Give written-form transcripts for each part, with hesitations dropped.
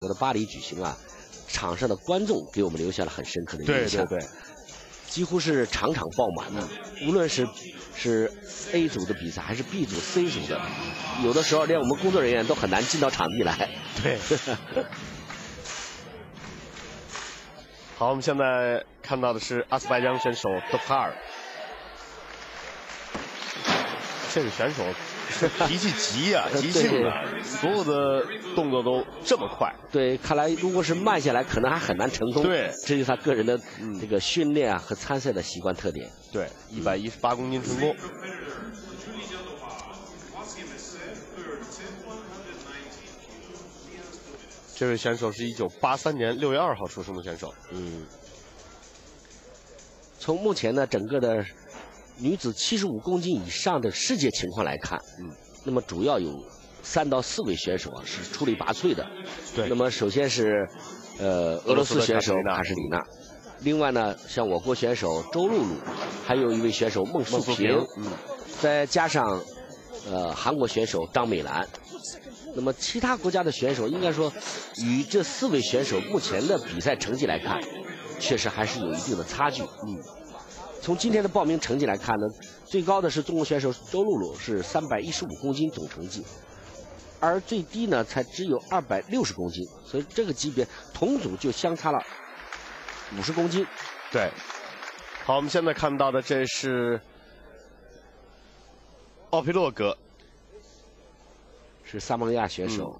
国的巴黎举行啊，场上的观众给我们留下了很深刻的印象。 对， 几乎是场场爆满的，无论是 A 组的比赛还是 B 组、C 组的，有的时候连我们工作人员都很难进到场地来。 对。好，我们现在看到的是阿塞拜疆选手多帕尔。这个选手脾气急啊，急性啊，所有的动作都这么快。 对，看来如果是慢下来，可能还很难成功。 对， 这就是他个人的这个训练啊和参赛的习惯特点。 对，118公斤成功。这位选手是1983年6月2号出生的选手。 从目前呢整个的女子75公斤以上的世界情况来看，那么主要有3到4位选手啊是出类拔萃的。 对。 那么首先是俄罗斯选手卡什里娜，另外呢像我国选手周露露，还有一位选手孟素萍，再加上韩国选手张美兰。那么其他国家的选手应该说，与这4位选手目前的比赛成绩来看，确实还是有一定的差距。从今天的报名成绩来看呢，最高的是中国选手周露露是315公斤总成绩，而最低呢才只有260公斤，所以这个级别同组就相差了50公斤。 对。好，我们现在看到的这是奥皮洛格。 是萨摩亚选手。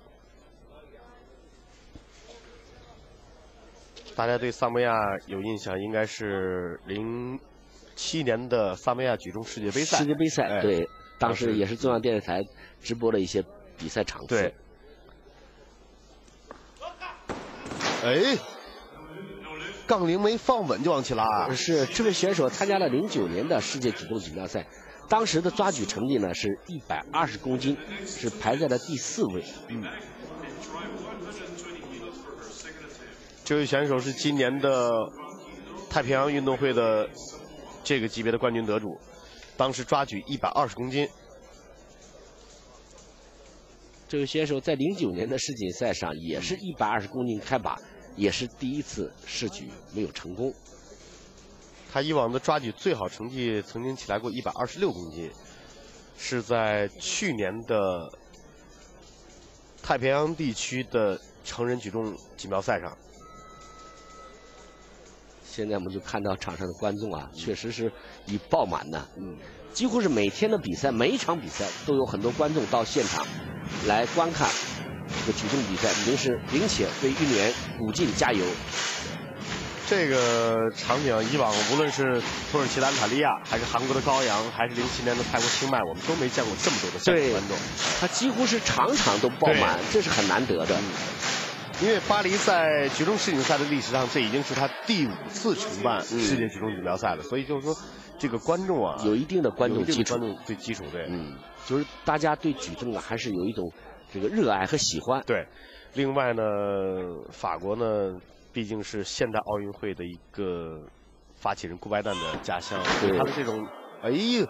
大家对萨摩亚有印象，应该是07年的萨摩亚举重世界杯赛。 世界杯赛，对，当时也是中央电视台直播了一些比赛场次。 对。哎，杠铃没放稳就往起拉。 是，这位选手参加了09年的世界举重锦标赛。当时的抓举成绩呢是120公斤，是排在了第4位。 这位选手是今年的太平洋运动会的这个级别的冠军得主，当时抓举120公斤。 这位选手在09年的世锦赛上也是120公斤开把，也是第一次试举没有成功。 他以往的抓举最好成绩曾经起来过126公斤，是在去年的太平洋地区的成人举重锦标赛上。 现在我们就看到场上的观众啊，确实是以爆满的，几乎是每天的比赛，每一场比赛都有很多观众到现场来观看这个举重比赛，并且为运动员鼓劲加油。 这个场景以往无论是土耳其的安塔利亚，还是韩国的高阳，还是07年的泰国清迈，我们都没见过这么多的现场观众。 他几乎是场场都爆满，这是很难得的。 因为巴黎在举重世锦赛的历史上，这已经是他第5次承办世界举重锦标赛了，所以就是说，这个观众啊， 有一定的观众基础， 对基础对， 就是大家对举重啊还是有一种这个热爱和喜欢。 对，另外呢，法国呢。毕竟是现代奥运会的一个发起人顾拜旦的家乡，对他的这种，哎呀，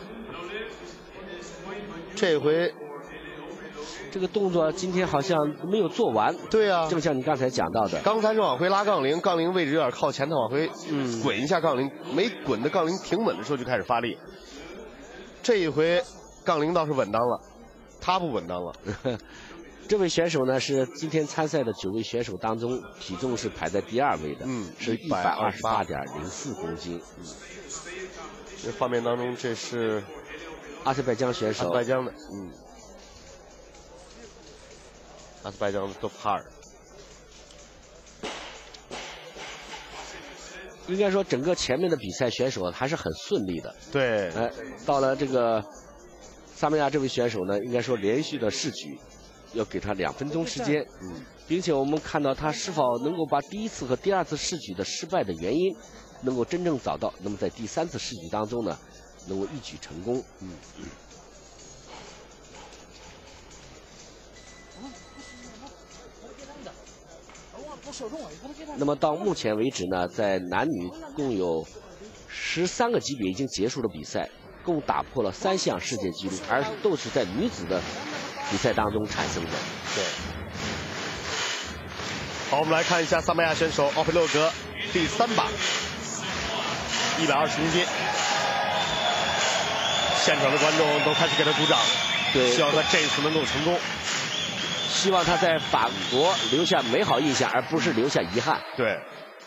这回这个动作今天好像没有做完。 对啊， 正像你刚才讲到的， 刚才是往回拉杠铃，杠铃位置有点靠前，他往回滚一下杠铃，没滚的杠铃停稳的时候就开始发力。这一回杠铃倒是稳当了，他不稳当了。 这位选手呢是今天参赛的9位选手当中体重是排在第2位的，是128.04公斤。 这画面当中这是阿塞拜疆选手， 阿塞拜疆的，阿塞拜疆的多帕尔。 应该说整个前面的比赛选手还是很顺利的。 对， 到了这个萨摩亚这位选手呢，应该说连续的试举。要给他2分钟时间，并且我们看到他是否能够把第1次和第2次试举的失败的原因能够真正找到，那么在第3次试举当中呢，能够一举成功。那么到目前为止呢，在男女共有13个级别已经结束了比赛，共打破了3项世界纪录，而都是在女子的比赛当中产生的。 对。 好，我们来看一下萨摩亚选手奥佩洛格第3把，120公斤。现场的观众都开始给他鼓掌， 对， 希望他这一次能够成功。 希望他在法国留下美好印象，而不是留下遗憾。 对。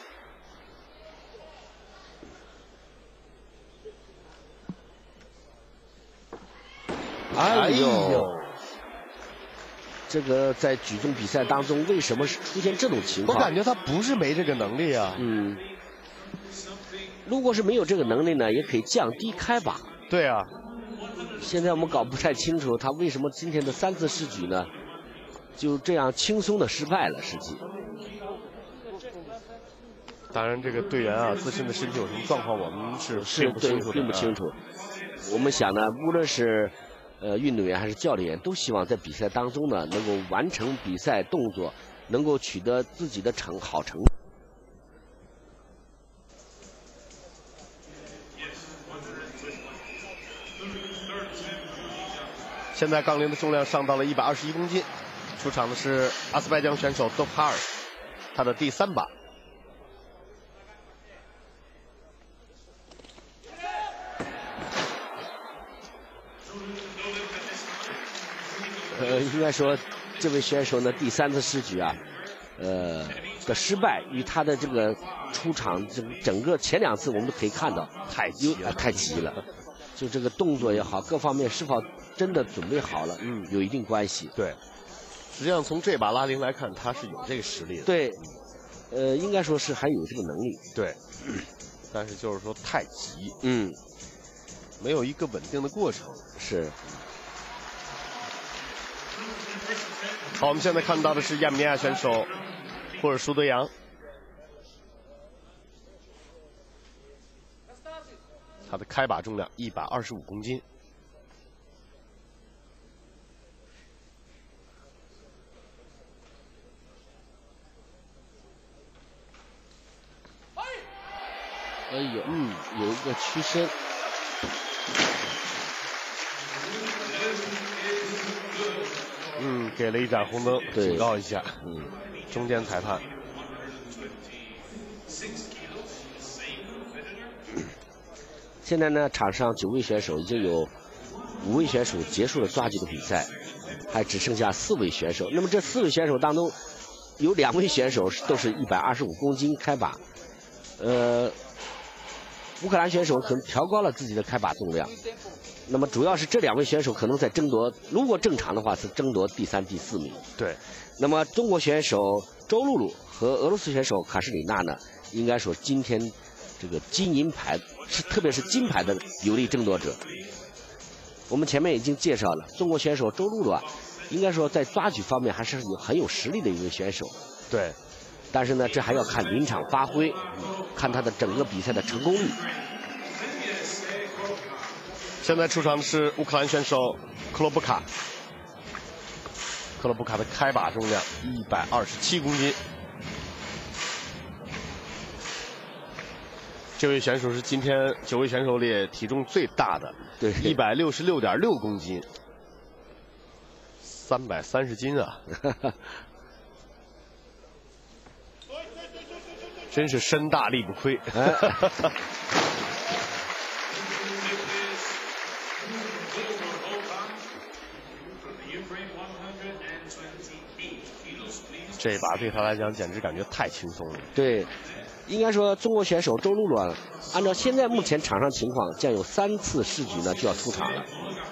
哎呦，这个在举重比赛当中，为什么是出现这种情况？ 我感觉他不是没这个能力啊。 嗯，如果是没有这个能力呢，也可以降低开把。 对啊。 现在我们搞不太清楚他为什么今天的3次试举呢，就这样轻松的失败了。实际， 当然这个队员啊自身的身体有什么状况，我们是并不清楚的。 并不清楚。我们想呢，无论是运动员还是教练员，都希望在比赛当中呢，能够完成比赛动作，能够取得自己的好成绩。 现在杠铃的重量上到了121公斤，出场的是阿塞拜疆选手多哈尔，他的第3把。 应该说，这位选手呢第3次试举啊，的失败与他的这个出场整个前2次我们都可以看到太急了，就这个动作也好，各方面是否真的准备好了，有一定关系。 对，实际上从这把拉铃来看，他是有这个实力的。 对，应该说是还有这个能力。 对，但是就是说太急，没有一个稳定的过程。 是。 好，我们现在看到的是亚美尼亚选手霍尔舒德扬，他的开把重量125公斤。 哎呦，有一个屈身。 给了一盏红灯，警告一下。中间裁判。 现在呢，场上9位选手已经有5位选手结束了抓举的比赛，还只剩下4位选手。那么这4位选手当中，有2位选手都是125公斤开把。乌克兰选手可能调高了自己的开把重量。那么主要是这2位选手可能在争夺，如果正常的话是争夺第3、第4名。 对。 那么中国选手周露露和俄罗斯选手卡什里娜呢，应该说今天这个金银牌特别是金牌的有力争夺者。我们前面已经介绍了，中国选手周露露啊，应该说在抓举方面还是很有实力的一位选手。 对。 但是呢，这还要看临场发挥，看他的整个比赛的成功率。 现在出场的是乌克兰选手克罗布卡，克罗布卡的开把重量127公斤。这位选手是今天9位选手里体重最大的， 对 ，166.6公斤，330斤啊！真是身大力不亏。这把对他来讲简直感觉太轻松了。 对，应该说中国选手周露露啊，按照现在目前场上情况，将有3次试举呢就要出场了。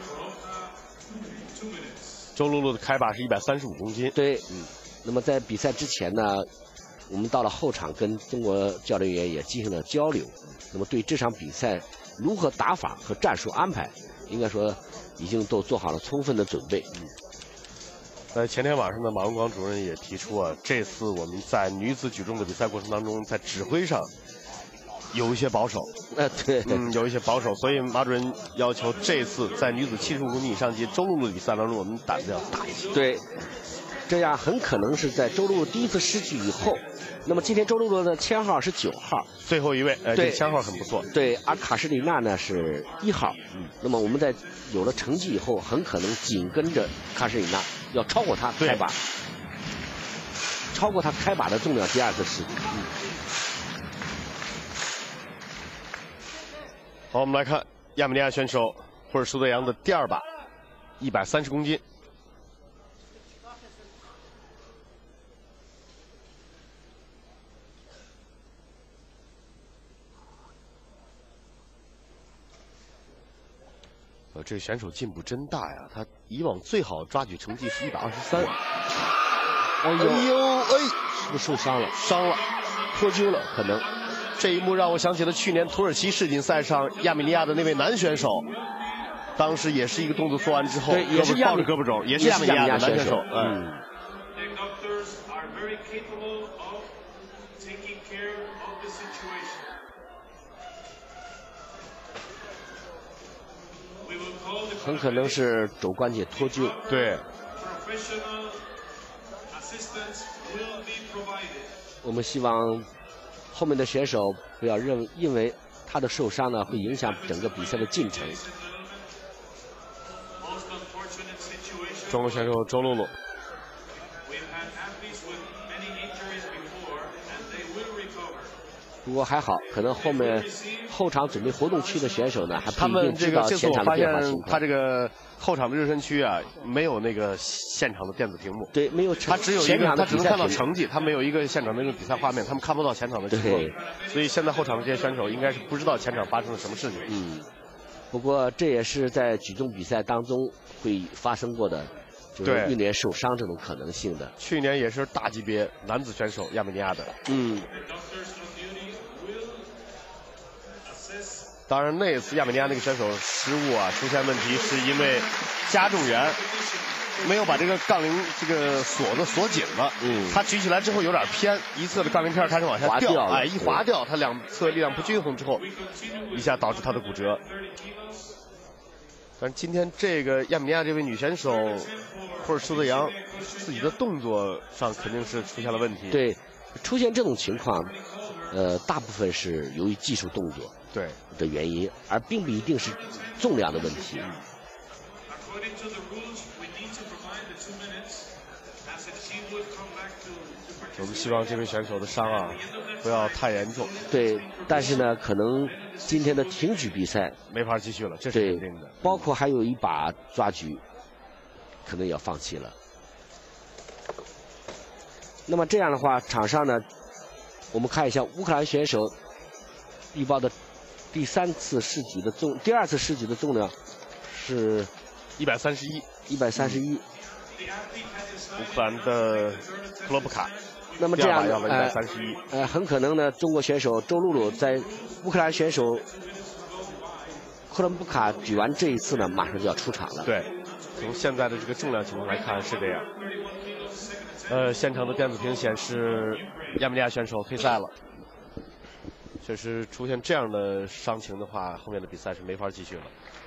周露露的开把是135公斤。 对，那么在比赛之前呢，我们到了后场跟中国教练员也进行了交流，那么对这场比赛如何打法和战术安排，应该说已经都做好了充分的准备。 前天晚上呢，马文广主任也提出啊，这次我们在女子举重的比赛过程当中，在指挥上有一些保守。 对， 有一些保守，所以马主任要求这次在女子75公斤以上级周露露的比赛当中，我们胆子要大一些。 对，这样很可能是在周露露第1次失举以后。那么今天周露露的签号是9号， 最后一位，这签号很不错。 对，而卡什里娜呢是1号。那么我们在有了成绩以后，很可能紧跟着卡什里娜要超过她开把。 超过他开把的重量第2次试举。 好，我们来看亚美尼亚选手霍尔舒德扬的第2把，130公斤。这个选手进步真大呀！他以往最好抓举成绩是123。哎呦， 是不是受伤了？ 伤了，脱臼了，可能。这一幕让我想起了去年土耳其世锦赛上亚美尼亚的那位男选手，当时也是一个动作做完之后， 也是抱着胳膊肘，也是亚美尼亚的男选手。 很可能是肘关节脱臼。 对。 我们希望后面的选手不要因为他的受伤呢，会影响整个比赛的进程。 中国选手周露露。 不过还好，可能后场准备活动区的选手呢，还他们这个这次我发现他这个后场的热身区啊，没有那个现场的电子屏幕。 对，没有。 他只有一个，他只能看到成绩，他没有一个现场的那个比赛画面，他们看不到前场的情况。所以现在后场的这些选手应该是不知道前场发生了什么事情。 不过这也是在举重比赛当中会发生过的，就是运动员受伤这种可能性的。 去年也是大级别男子选手亚美尼亚的。当然，那次亚美尼亚那个选手失误啊，出现问题是因为加重员没有把这个杠铃这个锁子锁紧了。他举起来之后有点偏，一侧的杠铃片开始往下掉，哎，一滑掉，他两侧力量不均衡之后，一下导致他的骨折。但是今天这个亚美尼亚这位女选手霍尔舒德扬自己的动作上肯定是出现了问题。 对，出现这种情况，大部分是由于技术动作的原因，而并不一定是重量的问题。 我们希望这位选手的伤啊不要太严重。 对，但是呢，可能今天的挺举比赛没法继续了，这是肯定的。 包括还有一把抓举，可能也要放弃了。那么这样的话，场上呢，我们看一下乌克兰选手预报的第2次试举的重量是 131。乌克兰的克罗布卡。 那么这样 131。 很可能呢，中国选手周露露在乌克兰选手克罗布卡举完这一次呢，马上就要出场了。 对，从现在的这个重量情况来看是这样。现场的电子屏显示亚美尼亚选手退赛了。确实出现这样的伤情的话，后面的比赛是没法继续了。